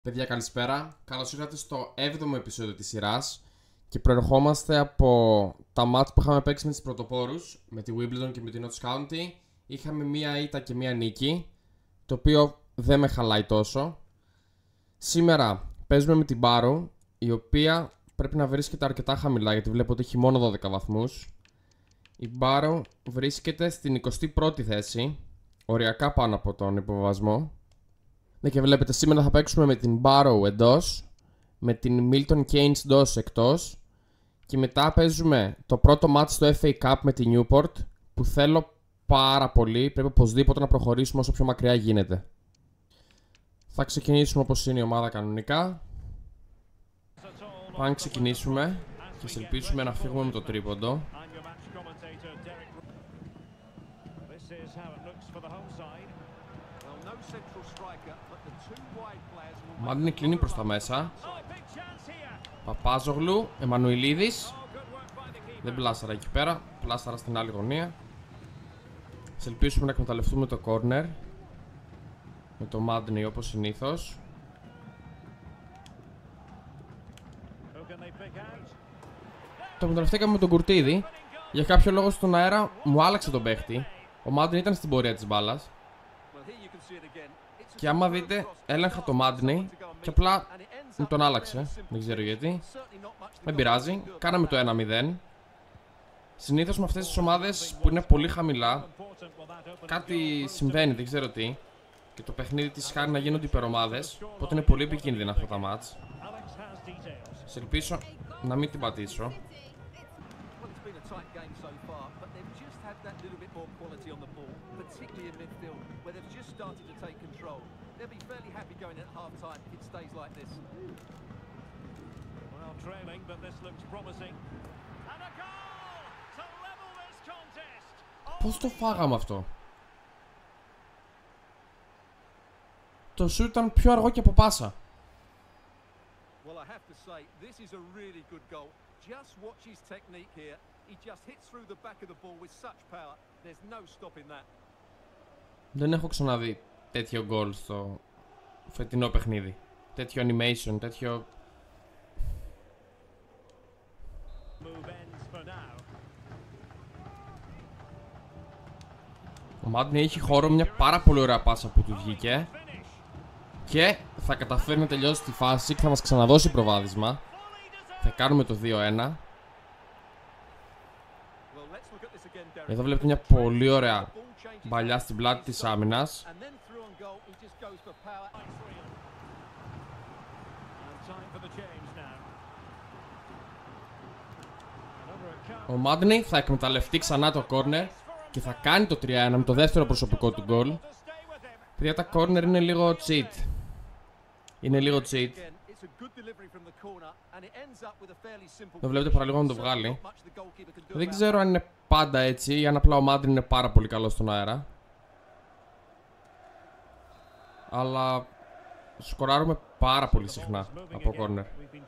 Παιδιά, καλησπέρα. Καλώς ήρθατε στο 7ο επεισόδιο της σειράς και προερχόμαστε από τα μάτς που είχαμε παίξει με τις πρωτοπόρους, με τη Wimbledon και με την Notts County. Είχαμε μία ήττα και μία νίκη, το οποίο δεν με χαλάει τόσο. Σήμερα παίζουμε με την Barrow, η οποία πρέπει να βρίσκεται αρκετά χαμηλά, γιατί βλέπω ότι έχει μόνο 12 βαθμούς. Η Barrow βρίσκεται στην 21η θέση, οριακά πάνω από τον υποβιβασμό. Ναι, και βλέπετε, σήμερα θα παίξουμε με την Barrow εντός, με την Milton Keynes εντός εκτός, και μετά παίζουμε το πρώτο match στο FA Cup με την Newport, που θέλω πάρα πολύ. Πρέπει οπωσδήποτε να προχωρήσουμε όσο πιο μακριά γίνεται. Θα ξεκινήσουμε όπως είναι η ομάδα κανονικά. Θα ξεκινήσουμε και ας ελπίσουμε να φύγουμε με το τρίποντο. Ο Μάντινη κλείνει προς τα μέσα. Παπάζογλου, Εμμανουηλίδης. Δεν πλάσαρα εκεί πέρα, πλάσαρα στην άλλη γωνία. Ας ελπίσουμε να εκμεταλλευτούμε το corner με το Μάντινη όπως συνήθως. Το εκμεταλλευτήκαμε με τον Κουρτίδη. Για κάποιο λόγο στον αέρα μου άλλαξε τον παίχτη. Ο Μάντινη ήταν στην πορεία της μπάλας. Και άμα δείτε, έλεγχα το Μάντινη και απλά μου τον άλλαξε. Δεν ξέρω γιατί. Δεν πειράζει. Κάναμε το 1-0. Συνήθως με αυτές τις ομάδες που είναι πολύ χαμηλά, κάτι συμβαίνει, δεν ξέρω τι. Και το παιχνίδι της χάνει να γίνονται υπερομάδες. Οπότε είναι πολύ επικίνδυνα αυτά τα μάτς. Σε ελπίσω να μην την πατήσω. Πώς το φάγαμε αυτό? Το σουτ ήταν πιο αργό και από πάσα. Δεν έχω ξαναδεί τέτοιο γκολ στο φετινό παιχνίδι. Τέτοιο animation, τέτοιο... Ο Μάντινη έχει χώρο, μια πάρα πολύ ωραία πάσα που του βγήκε. Και θα καταφέρει να τελειώσει τη φάση και θα μας ξαναδώσει προβάδισμα. Θα κάνουμε το 2-1. Εδώ βλέπετε μια πολύ ωραία μπαλιά στην πλάτη της άμυνας. Ο Μάντινη θα εκμεταλλευτεί ξανά το corner και θα κάνει το 3-1 με το δεύτερο προσωπικό του γκολ. Παιδιά, τα corner είναι λίγο cheat. Είναι λίγο cheat. Το βλέπετε, παραλίγο να το βγάλει. Δεν ξέρω αν είναι πάντα έτσι ή αν απλά ο Μάντινη είναι πάρα πολύ καλό στον αέρα. Αλλά σκοράρουμε πάρα πολύ συχνά από corner.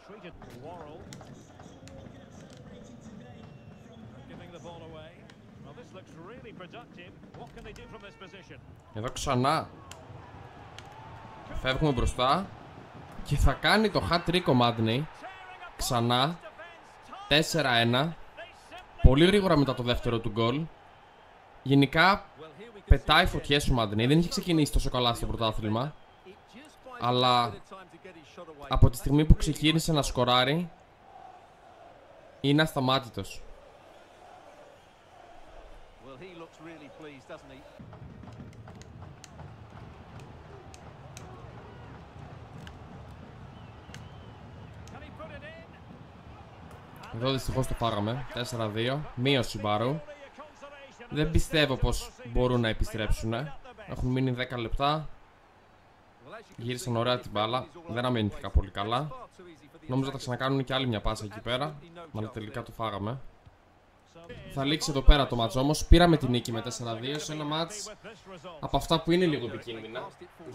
Εδώ ξανά φεύγουμε μπροστά και θα κάνει το hat-trick ο Μάντινη. Ξανά 4-1. Πολύ γρήγορα μετά το δεύτερο του γκολ. Γενικά πετάει φωτιές ο Μάντινη. Δεν είχε ξεκινήσει τόσο καλά στο πρωτάθλημα, αλλά από τη στιγμή που ξεκίνησε να σκοράρει είναι ασταμάτητος. Εδώ δυστυχώς το φάγαμε. 4-2. Μείωση Barrow. Δεν πιστεύω πως μπορούν να επιστρέψουν. Έχουν μείνει 10 λεπτά. Γύρισαν ωραία την μπάλα. Δεν αμήνθηκα πολύ καλά. Νόμιζα θα ξανακάνουν και άλλη μια πάσα εκεί πέρα, αλλά τελικά το φάγαμε. Θα λήξει εδώ πέρα το μάτς όμως. Πήραμε τη νίκη με 4-2 σε ένα μάτς από αυτά που είναι λίγο επικίνδυνα.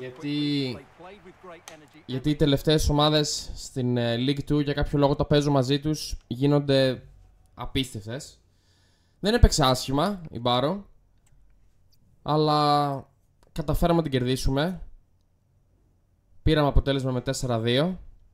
Γιατί οι τελευταίες ομάδες στην League 2 για κάποιο λόγο τα παίζω μαζί τους γίνονται απίστευτες. Δεν έπαιξε άσχημα η Barrow, αλλά καταφέραμε να την κερδίσουμε. πήραμε αποτέλεσμα με 4-2.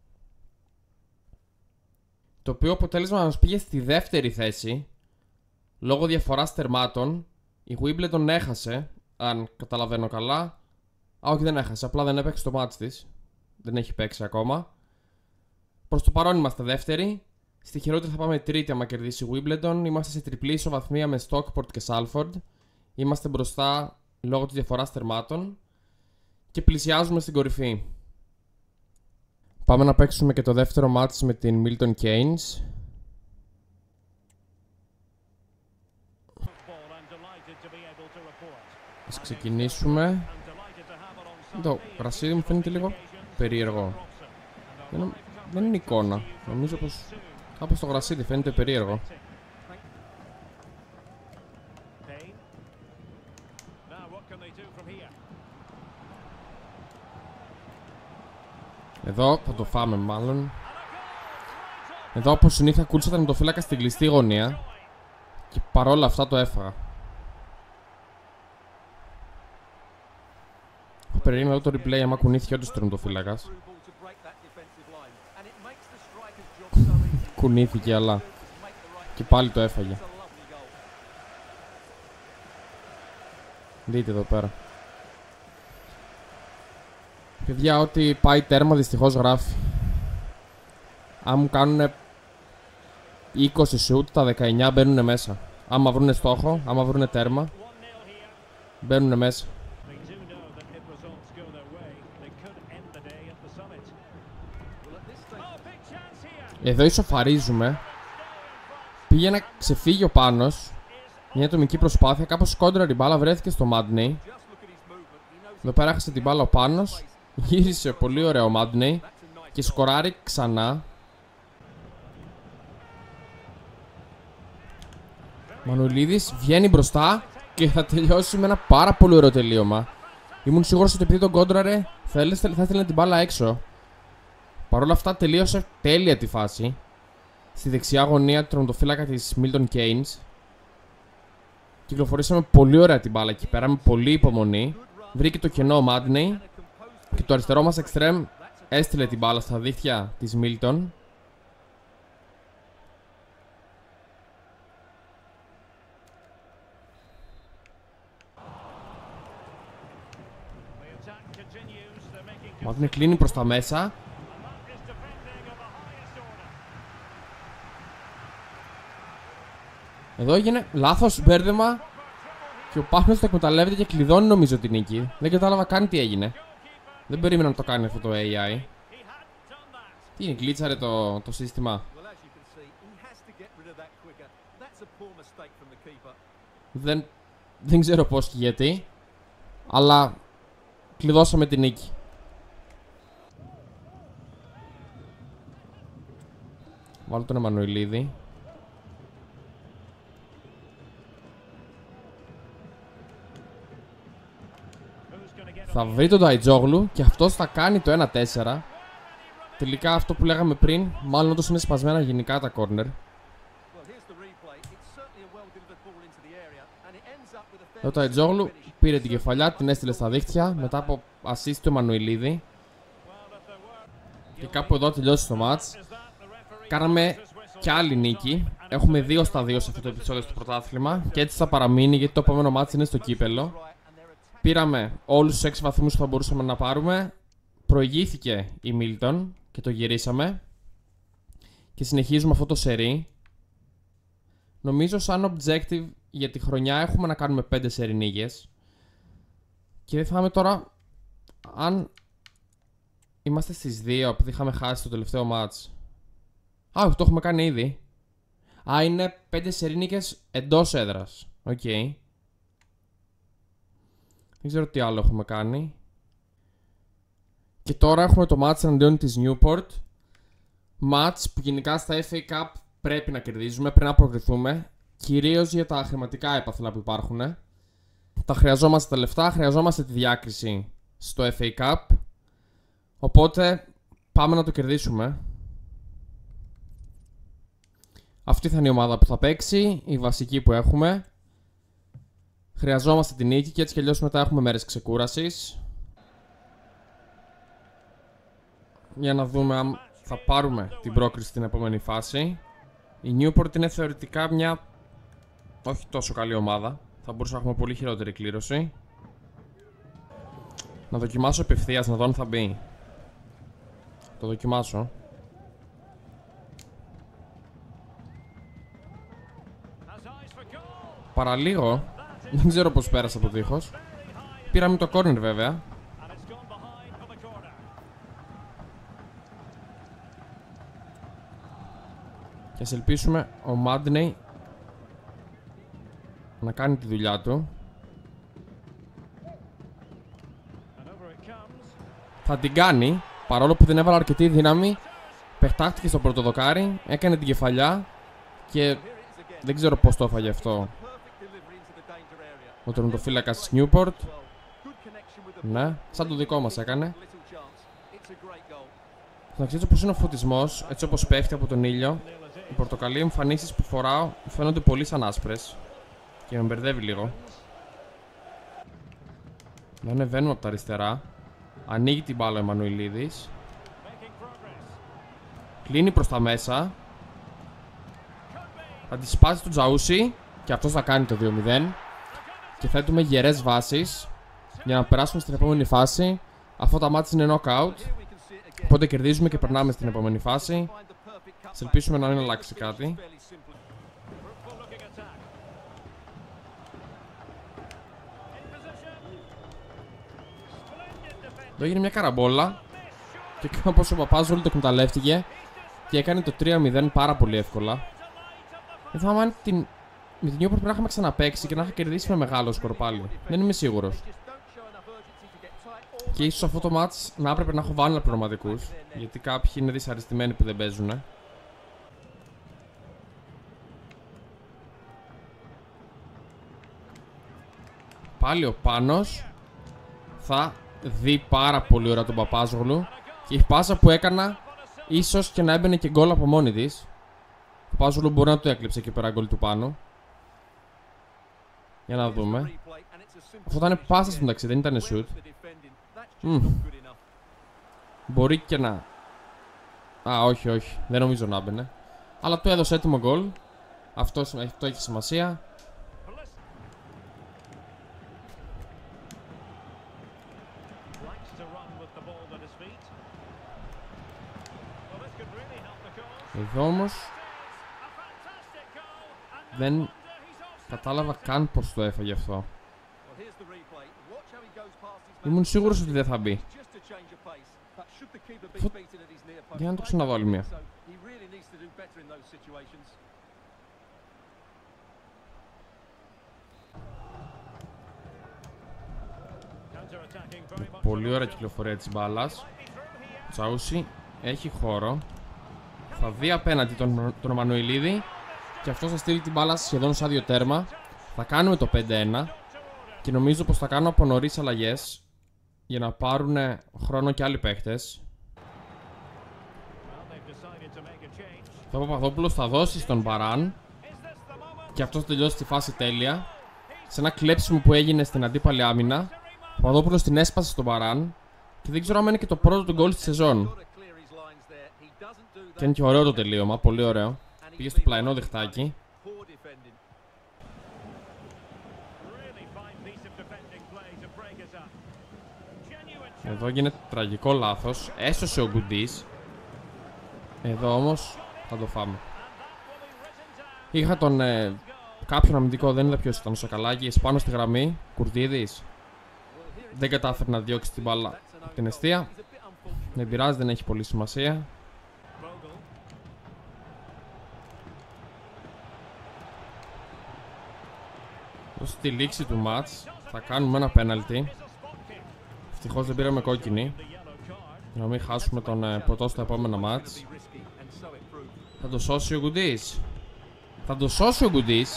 Το οποίο αποτέλεσμα μας πήγε στη δεύτερη θέση. Λόγω διαφοράς τερμάτων. Η Wimbledon έχασε, αν καταλαβαίνω καλά. Όχι, δεν έχασε, απλά δεν έπαιξε το μάτς της. Δεν έχει παίξει ακόμα. Προς το παρόν είμαστε δεύτεροι. Στη χειρότερη θα πάμε τρίτη άμα κερδίσει η Wimbledon. Είμαστε σε τριπλή ισοβαθμία με Stockport και Salford. Είμαστε μπροστά λόγω της διαφοράς τερμάτων. Και πλησιάζουμε στην κορυφή. Πάμε να παίξουμε και το δεύτερο μάτς με την Milton Keynes. Ας ξεκινήσουμε. Το γρασίδι μου φαίνεται λίγο περίεργο. Δεν είναι εικόνα. Νομίζω πως κάπως το γρασίδι φαίνεται περίεργο. Εδώ θα το φάμε μάλλον. Εδώ όπως συνήθως ακούλησα τον τερματοφύλακα στην κλειστή γωνία. Και παρόλα αυτά το έφαγα. Περίμενα εδώ το replay άμα κουνήθηκε όντως ο τερματοφύλακας. Κουνήθηκε αλλά και πάλι το έφαγε. Δείτε εδώ πέρα. Παιδιά, ό,τι πάει τέρμα δυστυχώς γράφει. Αν μου κάνουν 20 shoot, τα 19 μπαίνουν μέσα. Άμα βρούνε στόχο, άμα βρούνε τέρμα, μπαίνουν μέσα. Εδώ ισοφαρίζουμε. Πήγε να ξεφύγει ο Πάνος. Μια ατομική προσπάθεια, κάπως κόντρα η μπάλα βρέθηκε στο Madney. Εδώ πέρα έχασε την μπάλα ο Πάνος. Γύρισε πολύ ωραίο ο Madney και σκοράρει ξανά. Μανουλίδης βγαίνει μπροστά και θα τελειώσει με ένα πάρα πολύ ωραίο τελείωμα. Ήμουν σίγουρος ότι επειδή τον κόντραρε θα ήθελε την μπάλα έξω. Παρ' όλα αυτά τελείωσε τέλεια τη φάση. Στη δεξιά γωνία του τερματοφύλακα της Milton Keynes. Κυκλοφορήσαμε πολύ ωραία την μπάλα εκεί πέρα με πολύ υπομονή. Βρήκε το κενό ο Madney. Και το αριστερό μας extreme έστειλε την μπάλα στα δίχτυα της Milton. Ο Madney κλείνει προς τα μέσα. Εδώ έγινε λάθος μπέρδεμα και ο Πάνος το εκμεταλλεύεται και κλειδώνει νομίζω την νίκη. Δεν κατάλαβα καν τι έγινε. Δεν περίμενα να το κάνει αυτό το AI. Τι είναι, γκλίτσαρε το σύστημα. Δεν ξέρω πώς και γιατί. Αλλά κλειδώσαμε την νίκη. Βάλω τον Εμμανουηλίδη. Θα βρει τον Ταϊτζόγλου και αυτός θα κάνει το 1-4. Τελικά αυτό που λέγαμε πριν, μάλλον όντως είναι σπασμένα γενικά τα corner. Ο Ταϊτζόγλου πήρε την κεφαλιά, την έστειλε στα δίχτυα μετά από assist του Εμμανουηλίδη. Και κάπου εδώ τελειώσει το match. Κάναμε κι άλλη νίκη. Έχουμε 2 στα 2 σε αυτό το επεισόδιο στο πρωτάθλημα. Και έτσι θα παραμείνει γιατί το επόμενο match είναι στο κύπελλο. Πήραμε όλους τους 6 βαθμούς που θα μπορούσαμε να πάρουμε. Προηγήθηκε η Milton και το γυρίσαμε. Και συνεχίζουμε αυτό το σερί. Νομίζω σαν objective για τη χρονιά έχουμε να κάνουμε 5 σερί νίκες. Και δεν θυμάμαι τώρα αν είμαστε στις 2 επειδή είχαμε χάσει το τελευταίο match. Α, όχι, το έχουμε κάνει ήδη. Α, είναι 5 σερί νίκες εντός έδρας. Οκ. Δεν ξέρω τι άλλο έχουμε κάνει. Και τώρα έχουμε το match εναντίον της Newport. Match που γενικά στα FA Cup πρέπει να κερδίζουμε, πρέπει να προκριθούμε. Κυρίως για τα χρηματικά έπαθλα που υπάρχουν. Τα χρειαζόμαστε τα λεφτά, χρειαζόμαστε τη διάκριση στο FA Cup. Οπότε πάμε να το κερδίσουμε. Αυτή θα είναι η ομάδα που θα παίξει, η βασική που έχουμε. Χρειαζόμαστε την νίκη και έτσι κι αλλιώς μετά έχουμε μέρες ξεκούρασης. Για να δούμε αν θα πάρουμε την πρόκριση στην επόμενη φάση. Η Newport είναι θεωρητικά μια όχι τόσο καλή ομάδα. Θα μπορούσαμε να έχουμε πολύ χειρότερη κλήρωση. Να δοκιμάσω απευθείας να δω αν θα μπει. Το δοκιμάσω. Παραλίγο. Δεν ξέρω πως πέρασε από τείχος. Πήραμε το corner βέβαια. Και ας ελπίσουμε ο Μάντνεϊ να κάνει τη δουλειά του. Θα την κάνει, παρόλο που δεν έβαλε αρκετή δύναμη. Πεχτάχτηκε στο πρώτο δοκάρι, έκανε την κεφαλιά και δεν ξέρω πώς το έφαγε αυτό ο τερματοφύλακας της Newport. Ναι, σαν το δικό μας έκανε. Να ξέρετε πως είναι ο φωτισμός, έτσι όπως πέφτει από τον ήλιο. Οι πορτοκαλί εμφανίσεις που φοράω φαίνονται πολύ σαν άσπρες και με μπερδεύει λίγο. Να ανεβαίνουμε από τα αριστερά. Ανοίγει την μπάλα ο Εμμανουηλίδης. Κλείνει προς τα μέσα. Θα τη σπάσει τον Τζαούσι και αυτός θα κάνει το 2-0. Και θέτουμε γερές βάσεις για να περάσουμε στην επόμενη φάση. Αυτό τα μάτς είναι knockout, οπότε κερδίζουμε και περνάμε στην επόμενη φάση. Ας ελπίσουμε να μην αλλάξει κάτι. Εδώ έγινε μια καραμπόλα και κάπως ο Παπάζογλου το εκμεταλλεύτηκε και έκανε το 3-0 πάρα πολύ εύκολα. Δεν θυμάμαι αν με την Newport πρέπει να είχαμε ξαναπαίξει και να είχα κερδίσει με μεγάλο σκορ πάλι. Δεν είμαι σίγουρος. Και ίσως αυτό το match να έπρεπε να έχω βάλει πραγματικούς, γιατί κάποιοι είναι δυσαρεστημένοι που δεν παίζουν. Πάλι ο Πάνος θα δει πάρα πολύ ωραία τον Παπάζογλου και η πάσα που έκανα ίσως και να έμπαινε και γκολ από μόνη της. Ο Παπάζογλου μπορεί να το έκλειψε και πέρα γκολ του Πάνου. Για να δούμε. Αυτό ήταν πάσα στην ταξί, δεν ήταν shoot. Μπορεί και να... όχι, όχι. Δεν νομίζω να έμπαινε. Αλλά το έδωσε έτοιμο γκολ. Αυτό έχει σημασία. Εδώ όμως δεν κατάλαβα καν πως το έφαγε αυτό. Ήμουν σίγουρος ότι δεν θα μπει. Για να το ξαναδώ άλλη μία. Πολύ ωραία κυκλοφορία της μπάλας. Ο Τσαούσι έχει χώρο. Θα δει απέναντι τον Εμμανουηλίδη και αυτός θα στείλει την μπάλα σχεδόν σαν 2 τέρμα. Θα κάνουμε το 5-1 και νομίζω πως θα κάνω από νωρίς αλλαγές για να πάρουν χρόνο και άλλοι παίχτες. Ο Παπαδόπουλος θα δώσει στον Μπαράν και αυτός θα τελειώσει τη φάση τέλεια. Σε ένα κλέψιμο που έγινε στην αντίπαλη άμυνα, ο Παπαδόπουλος την έσπασε στον Μπαράν και δεν ξέρω αν είναι και το πρώτο του γκολ στη σεζόν. Και είναι και ωραίο το τελείωμα, πολύ ωραίο. Πήγε στο πλαϊνό δεχτάκι. Εδώ γίνεται τραγικό λάθος. Έσωσε ο Γκουντής. Εδώ όμως θα το φάμε. Είχα τον κάποιον αμυντικό, δεν είδα ποιος ήταν, ο Σακαλάκης πάνω στη γραμμή. Κουρτίδης δεν κατάφερε να διώξει την μπάλα από την εστία. Δεν πειράζει, δεν έχει πολύ σημασία. Στη λήξη του μάτς θα κάνουμε ένα πέναλτι. Ευτυχώς δεν πήραμε κόκκινη για να μην χάσουμε τον ποτό στα επόμενα μάτς. Θα το σώσει ο Γκουντής. Θα το σώσει ο Γκουντής.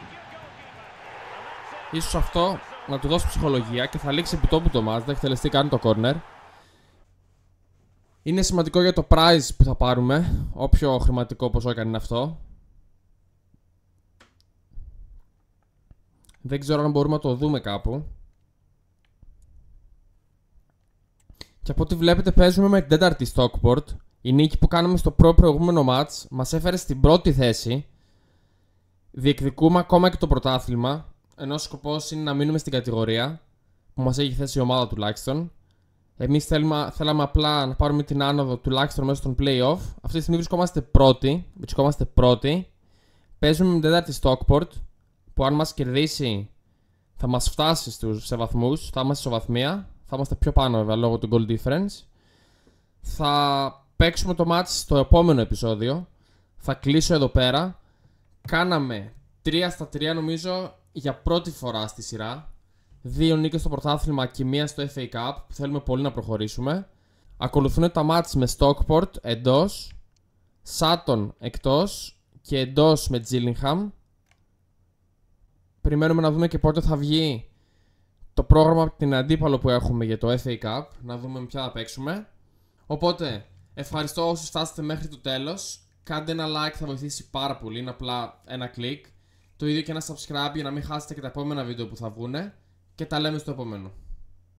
Ίσως αυτό να του δώσει ψυχολογία και θα λήξει επιτόπου το μάτς. Δεν εκτελεστεί κάνει το corner. Είναι σημαντικό για το prize που θα πάρουμε, όποιο χρηματικό ποσό έκανε αυτό. Δεν ξέρω αν μπορούμε να το δούμε κάπου. Και από ό,τι βλέπετε, παίζουμε με την 4η Stockport. Η νίκη που κάναμε στο προηγούμενο match μας έφερε στην πρώτη θέση. Διεκδικούμε ακόμα και το πρωτάθλημα, ενώ ο σκοπός είναι να μείνουμε στην κατηγορία που μας έχει θέσει η ομάδα τουλάχιστον. Εμείς θέλαμε απλά να πάρουμε την άνοδο τουλάχιστον μέσα στον play-off. Αυτή τη στιγμή βρισκόμαστε πρώτοι. Παίζουμε με την 4η Stockport, που αν μας κερδίσει θα μας φτάσει σε βαθμούς, θα είμαστε ισοβαθμία. Θα είμαστε πιο πάνω βέβαια λόγω του goal difference. Θα παίξουμε το match στο επόμενο επεισόδιο. Θα κλείσω εδώ πέρα. Κάναμε 3-3 νομίζω για πρώτη φορά στη σειρά. 2 νίκες στο πρωτάθλημα και 1 στο FA Cup, που θέλουμε πολύ να προχωρήσουμε. Ακολουθούν τα match με Stockport εντός, Sutton εκτός και εντός με Gillingham. Περιμένουμε να δούμε και πότε θα βγει το πρόγραμμα από την αντίπαλο που έχουμε για το FA Cup, να δούμε με ποια θα παίξουμε. Οπότε, ευχαριστώ όσους φτάσετε μέχρι το τέλος. Κάντε ένα like, θα βοηθήσει πάρα πολύ, είναι απλά ένα κλικ. Το ίδιο και ένα subscribe για να μην χάσετε και τα επόμενα βίντεο που θα βγουνε. Και τα λέμε στο επόμενο.